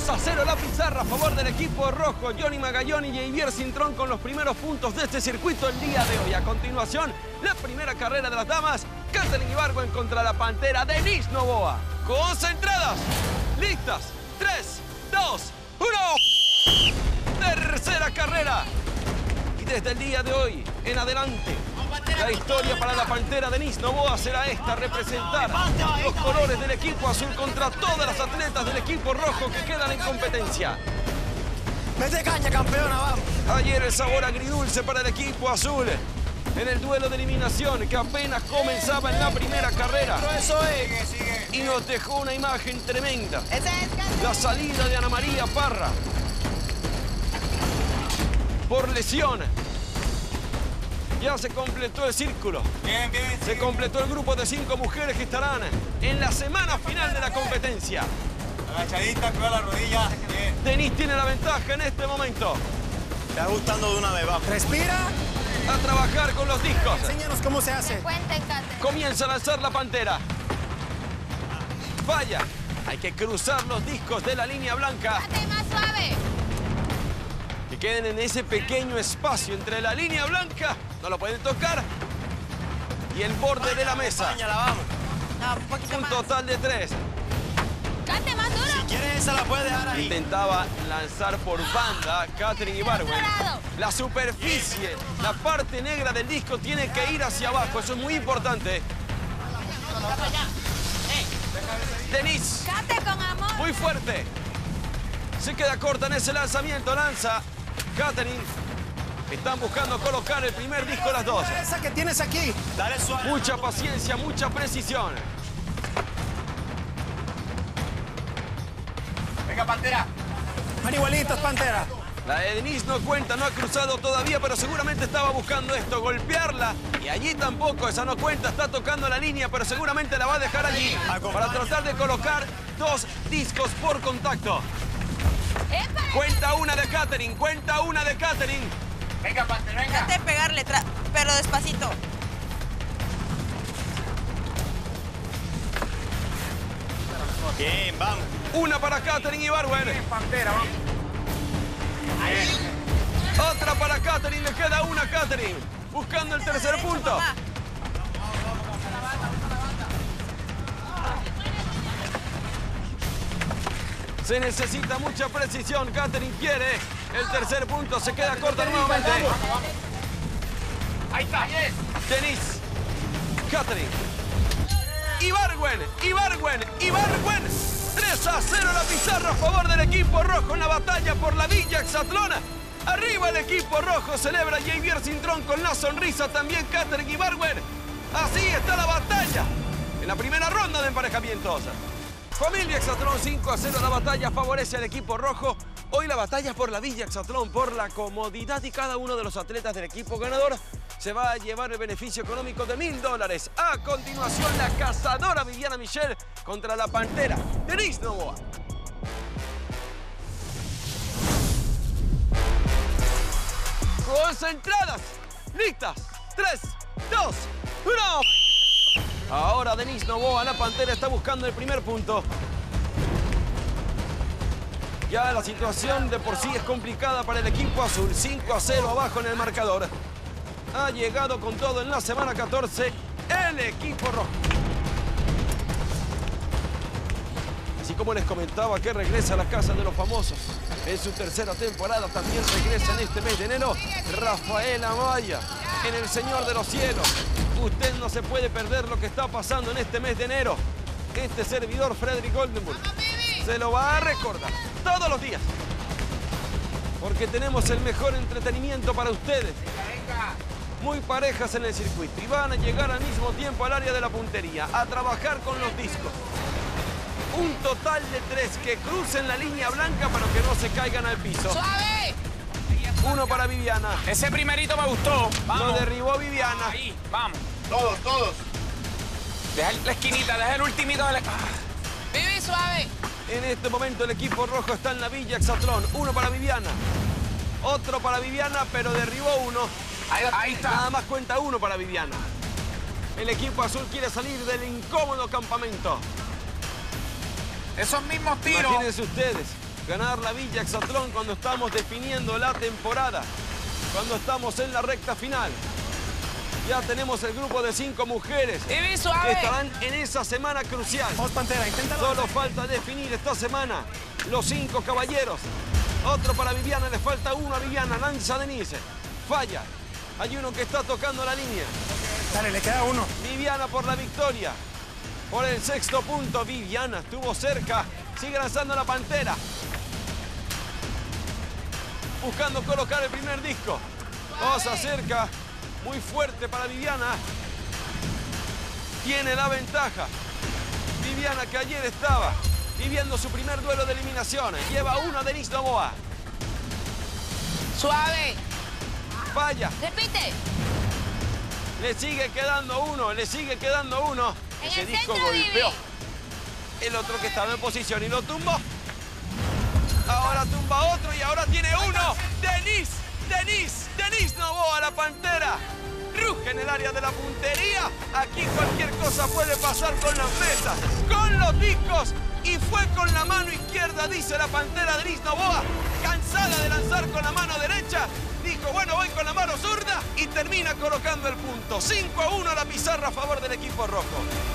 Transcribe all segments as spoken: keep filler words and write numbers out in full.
dos a cero la pizarra a favor del equipo rojo. Johnny Magallón y Javier Cintrón con los primeros puntos de este circuito el día de hoy. A continuación, la primera carrera de las damas. Katherine Ibargüen contra la pantera Denise Novoa. Concentradas, listas, tres, dos, uno. Tercera carrera. Y desde el día de hoy en adelante, la historia para la pantera Denise Novoa será esta: representar los colores del equipo azul contra todas las atletas del equipo rojo que quedan en competencia. ¡Mete caña, campeona, vamos! Ayer el sabor agridulce para el equipo azul en el duelo de eliminación que apenas comenzaba en la primera carrera. Eso es. Y nos dejó una imagen tremenda. La salida de Ana María Parra por lesión. Ya se completó el círculo. Bien, bien. Se completó el grupo de cinco mujeres que estarán en la semana final de la competencia. Agachadita, cuida la rodilla. Bien. Denise tiene la ventaja en este momento. Está gustando de una vez, vamos. Respira. A trabajar con los discos. Enséñanos cómo se hace. Cuenten, Katherine. Comienza a lanzar la pantera. Falla. Hay que cruzar los discos de la línea blanca. Kate, más suave. Que queden en ese pequeño espacio entre la línea blanca. No lo pueden tocar. Y el borde de la mesa. Páñala, vamos. No, un poquito Un más. total de tres. Kate, más duro. Si quieres, esa la puedes dejar ahí. Intentaba lanzar por banda Katherine Ibargüen. Otro lado. La superficie, la parte negra del disco tiene que ir hacia abajo. Eso es muy importante. Denise, Kate, con amor. muy fuerte. Se queda corta en ese lanzamiento. Lanza Katherine. Están buscando colocar el primer disco las dos. Esa que tienes aquí. Dale suave. Mucha paciencia, mucha precisión. Venga, pantera. Van igualitos, pantera. La de Denise no cuenta, no ha cruzado todavía, pero seguramente estaba buscando esto, golpearla. Y allí tampoco, esa no cuenta, está tocando la línea, pero seguramente la va a dejar allí para tratar de colocar dos discos por contacto. ¡Épale! Cuenta una de Katherine, cuenta una de Katherine. Venga, pantera, venga. Trate de pegarle, tra- pero despacito. Bien, vamos. Una para Katherine Ibargüen. Pantera, vamos. Otra para Katherine, le queda una a Katherine. Buscando el tercer Derecho, punto. mamá. Se necesita mucha precisión. Katherine quiere el tercer punto. Se queda corta nuevamente. Ahí está. Denise. Katherine. Ibargüen. Ibargüen. Ibargüen. tres a cero la pizarra a favor del equipo rojo en la batalla por la Villa Exatlona. Arriba el equipo rojo. Celebra Javier Cintrón con la sonrisa. También Katherine Ibargüen. Así está la batalla en la primera ronda de emparejamientos. Familia Exatlón cinco a cero, la batalla favorece al equipo rojo. Hoy la batalla por la Villa Exatlón, por la comodidad, y cada uno de los atletas del equipo ganador se va a llevar el beneficio económico de mil dólares. A continuación, la cazadora Viviana Michel contra la pantera Denise Novoa. Concentradas, listas, tres, dos, uno. Ahora Denise Novoa, la pantera, está buscando el primer punto. Ya la situación de por sí es complicada para el equipo azul. cinco a cero abajo en el marcador. Ha llegado con todo en la semana catorce el equipo rojo. Así como les comentaba que regresa a la Casa de los Famosos en su tercera temporada, también regresa en este mes de enero Rafael Amaya en El Señor de los Cielos. Usted no se puede perder lo que está pasando en este mes de enero. Este servidor, Frederick Oldenburg, se lo va a recordar todos los días. Porque tenemos el mejor entretenimiento para ustedes. Muy parejas en el circuito. Y van a llegar al mismo tiempo al área de la puntería, a trabajar con los discos. Un total de tres que crucen la línea blanca para que no se caigan al piso. ¡Suave! Uno para Viviana. Ese primerito me gustó. Lo Vamos. derribó Viviana. Ahí, vamos. Todos, todos. Deja la esquinita, deja el ultimito de la... Vivi, suave. En este momento el equipo rojo está en la Villa Exatlón. Uno para Viviana. Otro para Viviana, pero derribó uno. Ahí, ahí está. Nada más cuenta uno para Viviana. El equipo azul quiere salir del incómodo campamento. Esos mismos tiros. Imagínense ustedes, ganar la Villa Exatlón cuando estamos definiendo la temporada, cuando estamos en la recta final. Ya tenemos el grupo de cinco mujeres Vivi, suave. que estarán en esa semana crucial. Vamos, Pantera, inténtalo. Solo falta definir esta semana los cinco caballeros. Otro para Viviana, le falta uno a Viviana, lanza Denise. Falla. Hay uno que está tocando la línea. Dale, le queda uno. Viviana por la victoria. Por el sexto punto, Viviana estuvo cerca. Sigue lanzando la Pantera. Buscando colocar el primer disco. Cosa cerca. Muy fuerte para Viviana. Tiene la ventaja. Viviana, que ayer estaba viviendo su primer duelo de eliminaciones. Lleva uno a Denise Novoa. Suave. Falla. Repite. Le sigue quedando uno, le sigue quedando uno. En Ese el disco centro, golpeó. Vivi. El otro que estaba en posición y lo tumbó. Ahora tumba otro y ahora tiene uno. Denise, Denise, Denise Novoa, la Pantera. Ruge en el área de la puntería. Aquí cualquier cosa puede pasar con las mesas, con los discos. Y fue con la mano izquierda, dice la Pantera Denise Novoa. Cansada de lanzar con la mano derecha, dijo, bueno, voy con la mano zurda y termina colocando el punto. cinco a uno la pizarra a favor del equipo rojo.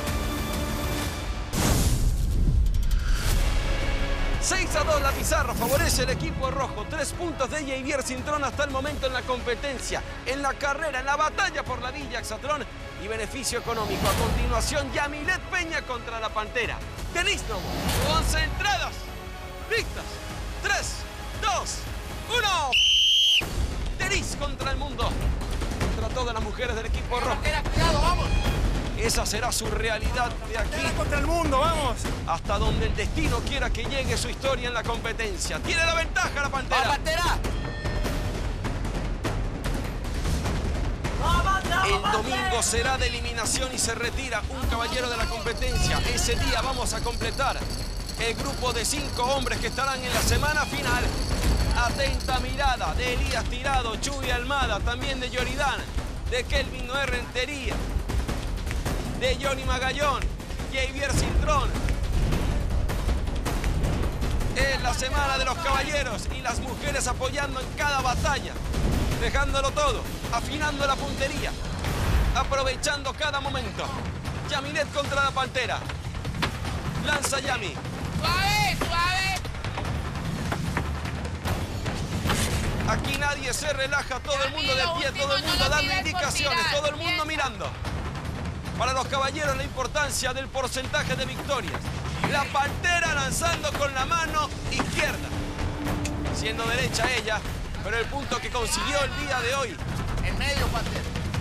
seis a dos la pizarra favorece el equipo rojo. Tres puntos de Javier Cintrón hasta el momento en la competencia, en la carrera, en la batalla por la Villa Exatlón y beneficio económico. A continuación, Yamilet Peña contra la Pantera. Denise Novoa, concentradas, listas. tres, dos, uno. Denise contra el mundo, contra todas las mujeres del equipo rojo. Cuidado, vamos. Esa será su realidad de aquí Pantera contra el mundo, vamos. hasta donde el destino quiera que llegue su historia en la competencia. Tiene la ventaja la Pantera. ¡Va, Pantera! El domingo será de eliminación y se retira un caballero de la competencia. Ese día vamos a completar el grupo de cinco hombres que estarán en la semana final. Atenta mirada de Elías Tirado, Chuy Almada, también de Yoridán, de Kelvin Noé Rentería, de Johnny Magallón, Javier Cintrón. Es la semana de los caballeros y las mujeres apoyando en cada batalla, dejándolo todo, afinando la puntería, aprovechando cada momento. Yamilet contra la Pantera. Lanza Yami. Suave, suave. Aquí nadie se relaja, todo el mundo de Yami, pie, lo todo el último, mundo no lo dando tires por indicaciones, tirar, todo el mundo piensa. mirando. Para los caballeros la importancia del porcentaje de victorias. La Pantera lanzando con la mano izquierda, siendo derecha ella, pero el punto que consiguió el día de hoy. En medio, Pantera.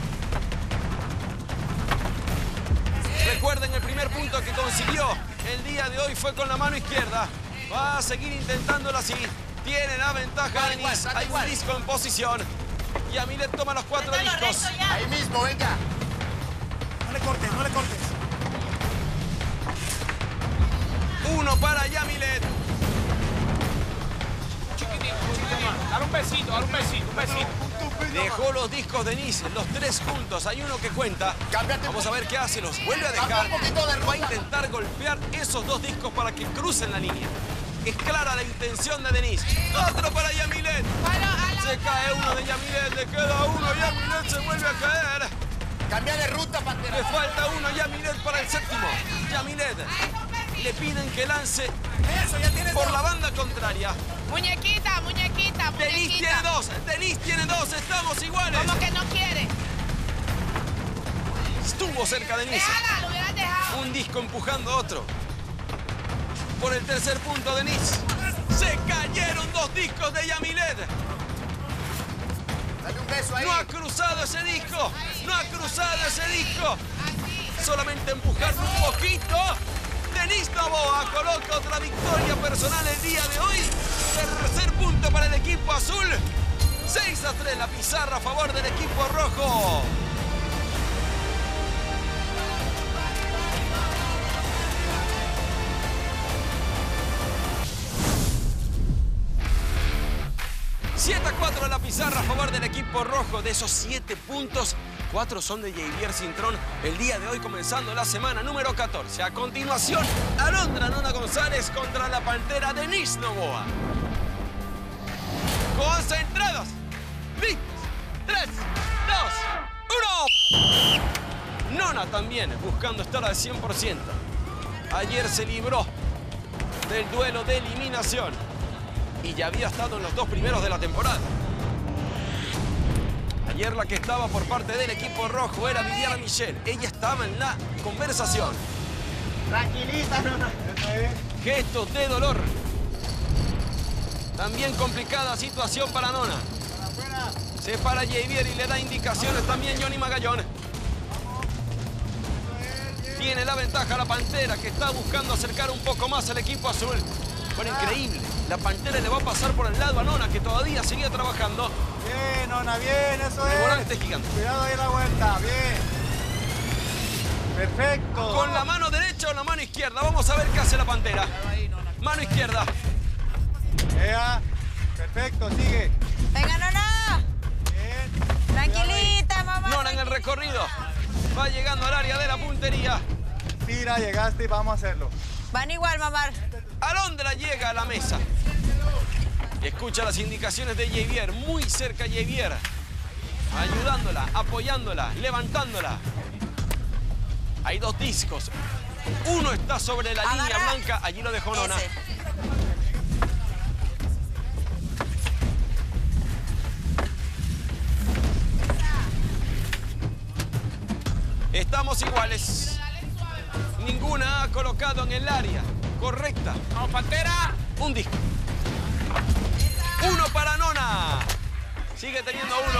Recuerden, el primer punto que consiguió el día de hoy fue con la mano izquierda. Va a seguir intentándolo así. Tiene la ventaja Dale, Denise. igual, dale Hay un igual. disco en posición. Y Yamilet toma los cuatro Suéltalo discos. recto ya. Ahí mismo, venga. No le cortes, no le cortes. Uno para Yamilet. Chiquitito, chiquitito. Dale un besito, dale un besito, un besito. Dejó los discos Denise, los tres juntos. Hay uno que cuenta. Cámbiate. Vamos a ver qué hace. Los vuelve a Cambia dejar. un poquito de Va a ruta. intentar golpear esos dos discos para que crucen la línea. Es clara la intención de Denise. Otro para Yamilet. Bueno, a la Se cae uno de Yamilet. Le queda uno. Yamilet se vuelve a caer. Cambia de ruta, Pantera. Le falta uno. Yamilet para el séptimo. Yamilet. Le piden que lance Eso, ya tienes por dos. la banda contraria. muñequita, muñequita, Denise tiene muñequita. dos. Denise tiene dos. Estamos iguales. Como que no quiere. Estuvo cerca Denise. Déjala, lo hubieras dejado. Un disco empujando a otro. Por el tercer punto, Denise. Se cayeron dos discos de Yamilet. Dale un beso ahí. No ha cruzado ese disco. No ha cruzado ese disco. Así. Solamente empujarlo un poquito. Denise Novoa coloca otra victoria personal el día de hoy. Tercer punto para el equipo azul. seis a tres la pizarra a favor del equipo rojo. siete a cuatro la pizarra a favor del equipo rojo. De esos siete puntos, Cuatro son de Javier Cintrón el día de hoy, comenzando la semana número catorce. A continuación, Alondra Nona González contra la pantera Denise Novoa. Concentrados. Listos. Tres, dos, uno. Nona también buscando estar al cien por ciento. Ayer se libró del duelo de eliminación y ya había estado en los dos primeros de la temporada. Ayer la que estaba por parte del equipo rojo era Viviana Michel. Ella estaba en la conversación. Tranquilita, Nona. Gestos de dolor. También complicada situación para Nona. Se para Javier y le da indicaciones también Johnny Magallón. Tiene la ventaja la pantera, que está buscando acercar un poco más al equipo azul. Bueno, increíble. La pantera le va a pasar por el lado a Nona, que todavía seguía trabajando. Bien, Nona, bien, eso es. Volante gigante. Cuidado ahí la vuelta, bien. Perfecto. Con la mano derecha o la mano izquierda. Vamos a ver qué hace la pantera. Mano izquierda. Ea, perfecto, sigue. Venga, Nona. Bien. Tranquilita, mamá. Nona en el recorrido. Va llegando al área de la puntería. Tira, llegaste y vamos a hacerlo. Van igual, mamá. Alondra llega a la mesa. Escucha las indicaciones de Javier. Muy cerca Javier. Ayudándola, apoyándola, levantándola. Hay dos discos. Uno está sobre la Agarra. línea blanca. Allí lo dejó Nona. Ese. Estamos iguales. Ninguna ha colocado en el área correcta. Vamos, pantera. Un disco. Uno para Nona. Sigue teniendo uno.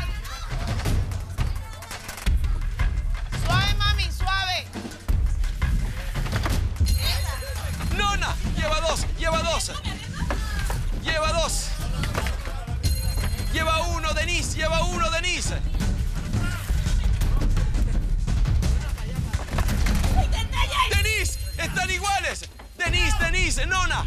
Suave, mami, suave. Nona lleva dos, lleva dos. Lleva dos. Lleva uno, Denise, lleva uno, Denise. Denise, están iguales. Denise, Denise, Nona.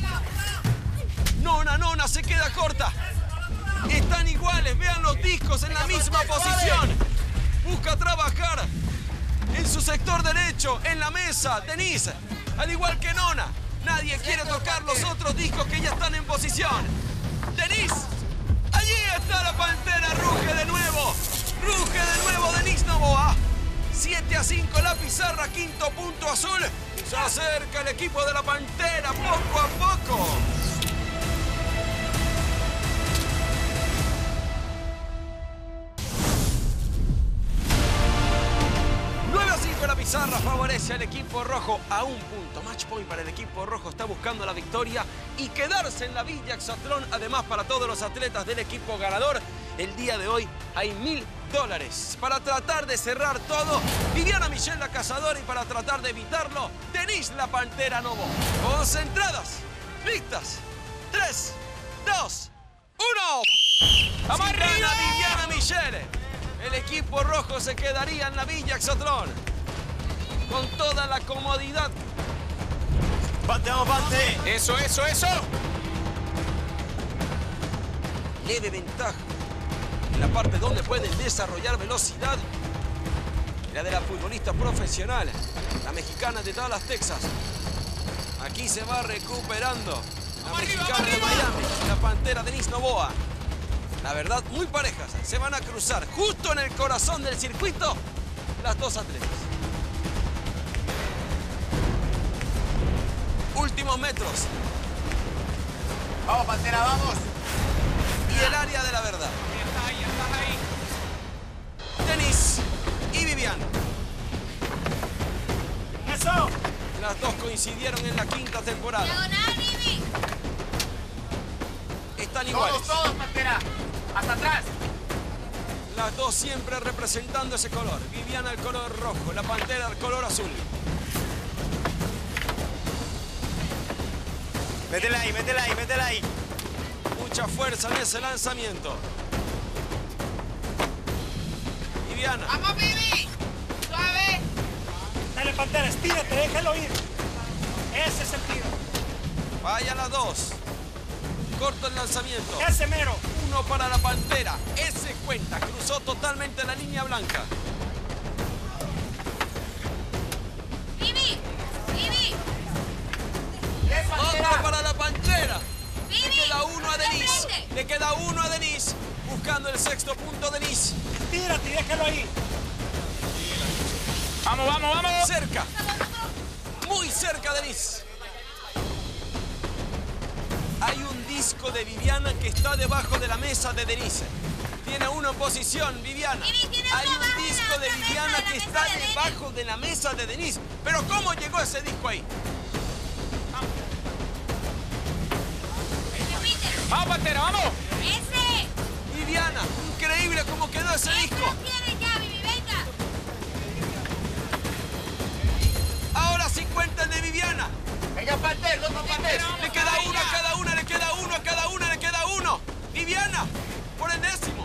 Nona, Nona, se queda corta. Están iguales, vean los discos en la misma posición. Busca trabajar en su sector derecho, en la mesa. Denise, al igual que Nona, nadie quiere tocar los otros discos que ya están en posición. Denise, allí está la pantera, ruge de nuevo. Ruge de nuevo Denise Novoa. siete a cinco la pizarra, quinto punto azul. Se acerca el equipo de la pantera poco a poco. nueve a cinco la pizarra favorece al equipo rojo a un punto. Match point para el equipo rojo. Está buscando la victoria y quedarse en la Villa Exatlón. Además, para todos los atletas del equipo ganador, el día de hoy hay mil dólares. Para tratar de cerrar todo, Viviana Michel la cazadora, y para tratar de evitarlo, Denise la pantera Novoa. Concentradas, listas. Tres, dos, uno. ¡Vamos Si gana arriba! Viviana Michel, el equipo rojo se quedaría en la Villa Exatlón con toda la comodidad. Pante, vamos, pante. Eso, eso, eso. Leve ventaja en la parte donde pueden desarrollar velocidad. La de la futbolista profesional, la mexicana de Dallas, Texas. Aquí se va recuperando la ¡Vamos arriba, mexicana de vamos Miami, la pantera Denise Novoa. La verdad, muy parejas. Se van a cruzar justo en el corazón del circuito las dos atletas. Últimos metros. Vamos, pantera, vamos. Y el área de la verdad. Ya está ahí, ya estás ahí. Denise y Viviana. ¡Eso! Las dos coincidieron en la quinta temporada. Diagonal, Vivi. Están iguales. Todos, todos, pantera. Hasta atrás. Las dos siempre representando ese color. Viviana el color rojo, la pantera el color azul. Métela ahí, métela ahí, métela ahí. Mucha fuerza en ese lanzamiento. Viviana. Vamos, Vivi. Suave. Dale, pantera, estírate, déjalo ir. Ese es el tiro. Vaya las dos. Corto el lanzamiento. Ese mero. Uno. uno para la Pantera. Ese cuenta, cruzó totalmente la línea blanca. Vivi, Vivi, Otro para la Pantera. Le Vivi. queda uno a Denise. Sorprende. Le queda uno a Denise. Buscando el sexto punto, Denise. Tírate y déjalo ahí. Vamos, vamos, vamos. Cerca. Muy cerca, Denise. Hay un disco de Viviana que está debajo de la mesa de Denise. Tiene uno en posición, Viviana. Vivi, tiene Hay uno un abajo de disco la de otra mesa, Viviana de la que mesa está de Denise. debajo de la mesa de Denise. Pero ¿cómo llegó ese disco ahí? Repite. Vamos, Pantera, vamos. Ese. Viviana, increíble cómo quedó ese Ese disco. lo tiene ya, Vivi, venga. Ahora sí cuenta el de Viviana. Venga, Pantera, no te quites. Le queda uno a cada una, le queda uno a cada una, le queda uno. Viviana, por el décimo.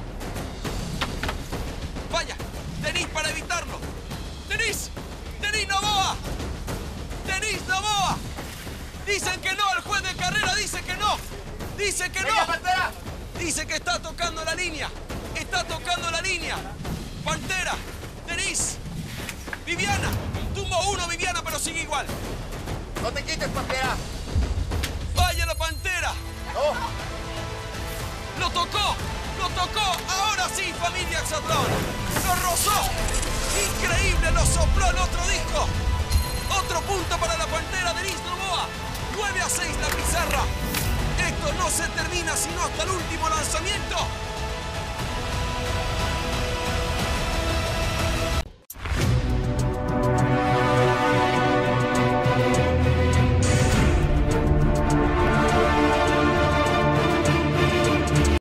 Vaya, Denise para evitarlo. Denise, Denise Novoa. Denise Novoa. Dicen que no, el juez de carrera dice que no. Dice que Venga, no. Pantera. Dice que está tocando la línea. Está tocando la línea. Pantera, Denise, Viviana. Tumbo uno, Viviana, pero sigue igual. No te quites, Pantera. Vaya la Pantera. No. ¡Lo tocó! ¡Lo tocó! ¡Ahora sí, familia Exatlón! ¡Lo rozó! ¡Increíble! ¡Lo sopló el otro disco! Otro punto para la Pantera de Denise Novoa. nueve a seis la pizarra. Esto no se termina sino hasta el último lanzamiento.